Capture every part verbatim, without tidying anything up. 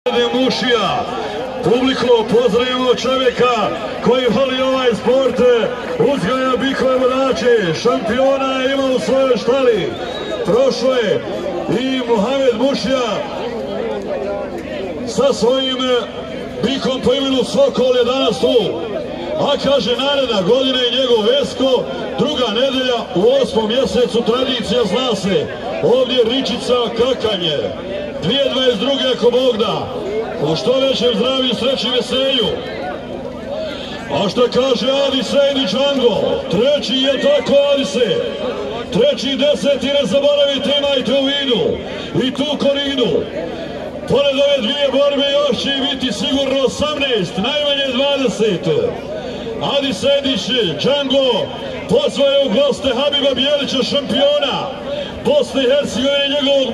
Mušija. Publiko, pozdravimo čovjeka koji voli ovaj sport, uzgaja bikove vodače, šampiona je imao u svojoj štali. Prošlo je i Mohamed Mušija sa svojim bikom po imenu Sokol je danas tu. A kaže, naredna godina je njegov Vesko, druga nedelja u osmom mjesecu, tradicija zna se. Ovdje Ricica, Kakanje, dvije hiljade dvadeset druge ako Bog da. U što većem zdravlju, sreći, veselju. A što kaže Adi Sejdić Ango? Treći je tako, Adise. Treći deseti, ne zaboravite, imajte u vidu. I tu Koridu. Pored ove dvije borbe još će biti sigurno osamnaest, najmanje dvadeset. Adi Sejdić, Džango, pozvao je u goste Habiba Bijelića, šampiona Bosne i Herzegovine, njegovog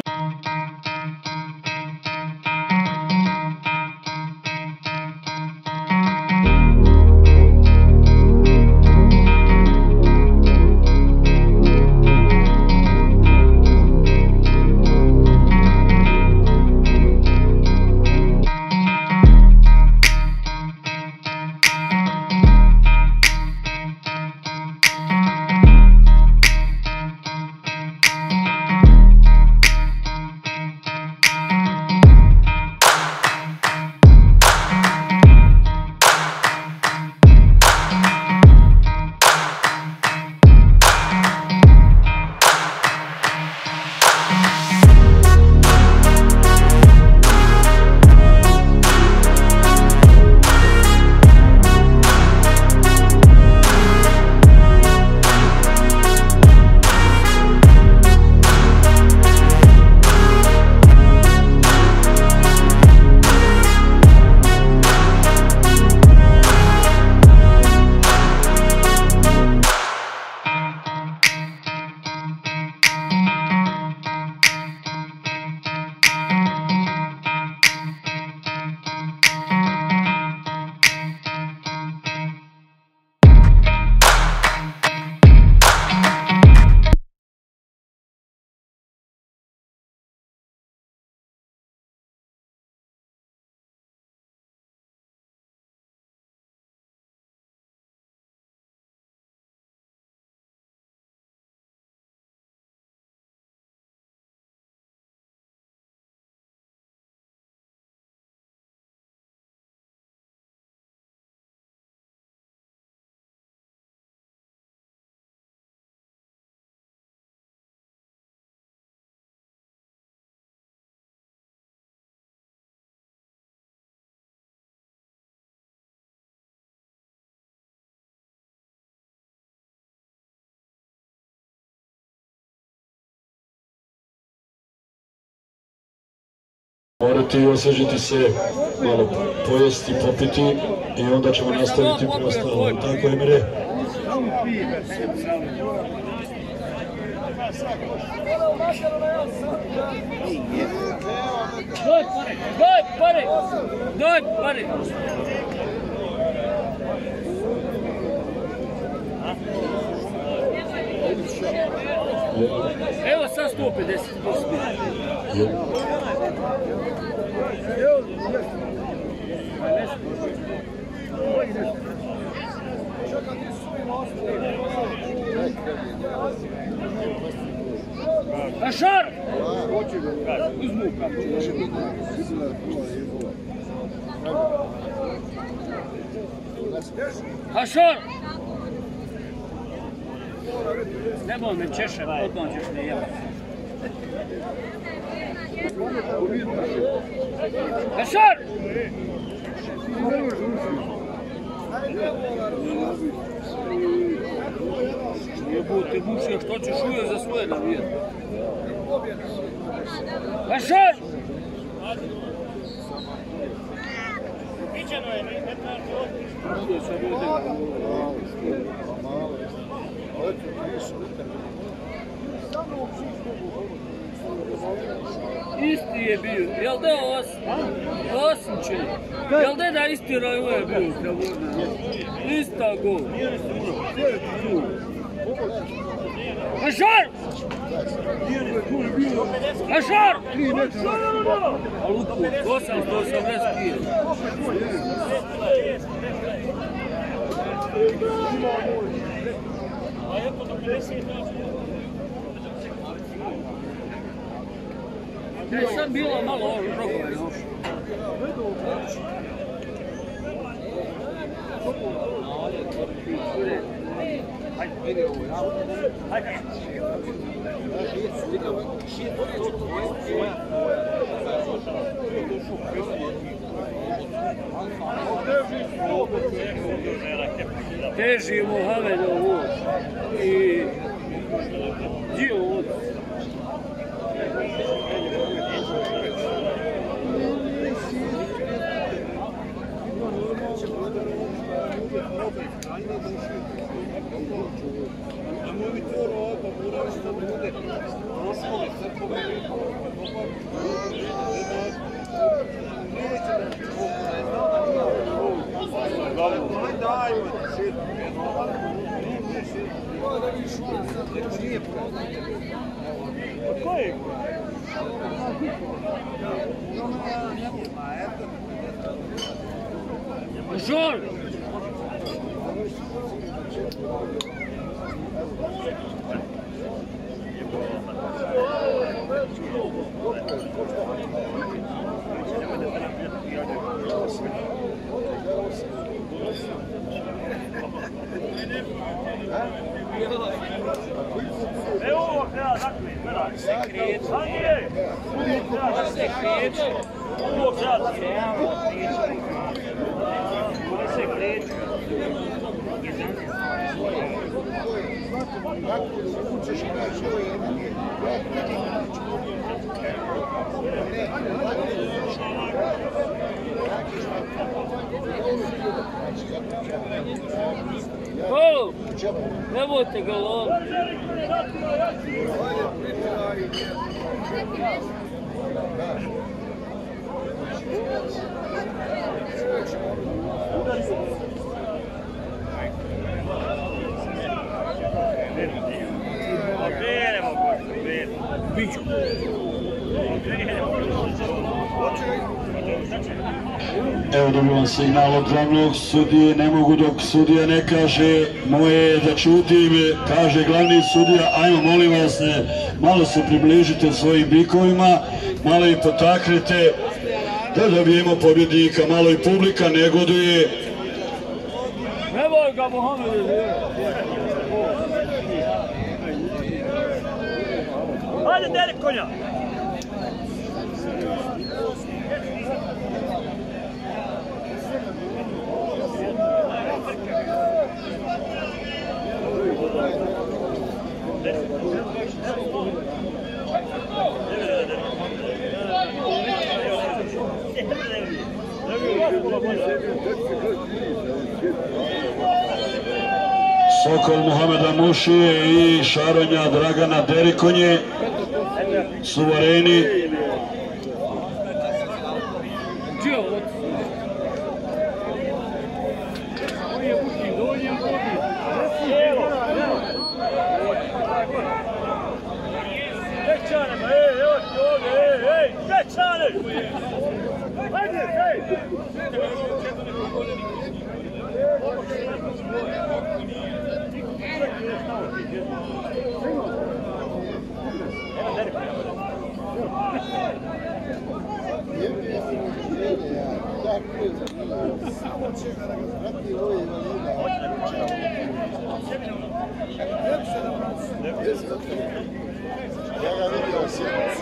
morati osvežiti se, malo pojesti, popiti i onda ćemo nastaviti preostalo. Tako je, Mire? Doj pare, doj pare, doj pare. Evo sad sto pedeset. Hašar! Uzmu Hašar! Nebo me češe, odmah ćeš ne jebati. Hašar! Jebote Mušija, što ćeš uvijek za svoje navijeti? Hašar! Ićeno je, ne isti je bio, jel da osim će? Jel da da isti raj ovo je bio? Ista gol. Mažar! Mažar! osamsto osamdeset kila. Ja sam bila malo ovo rokova još. Teži Mohamedovu i dio od Žor! Evo ovo treba dakle, gledaj. Se kriječi. A nije. Se kriječi. Ovo treba se kriječi. Gol! Nemojte ga loviti. Biću. Evo dobivam signal od glavnog sudije, ne mogu dok sudija ne kaže, moje je da čutim, kaže glavni sudija, ajmo molim vas, ne, malo se približite svojim bikovima, malo ih potaknite, da dobijemo pobjednika, malo i publika negoduje. Nemoj ga Mohamed! Hajde, deri konja! Sokol Mohameda Mušije i Šaronja Dragana Derikonje, suvereni. Ja ga vidio u sjednici.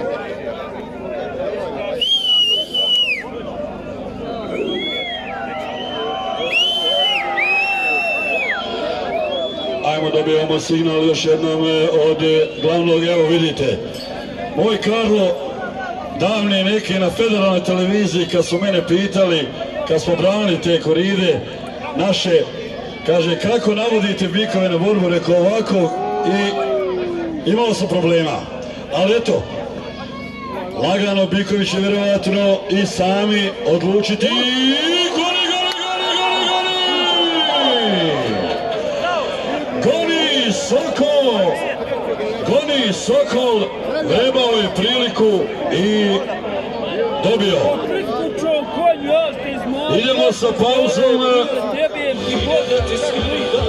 Ajmo, dobijamo signal još jednom od glavnog, evo vidite. Moj Karlo, davne neke na federalnoj televiziji kad su mene pitali, kad smo branili te koride naše, kaže kako navodite bikove na borbu, rekao ovako i imao sam problema. Ali eto, lagano Bikovi će vjerovatno i sami odlučiti. Goni, goni, goni, goni! Goni evo, goni Sokol, trebao je priliku i dobio. Idemo sa pauzom.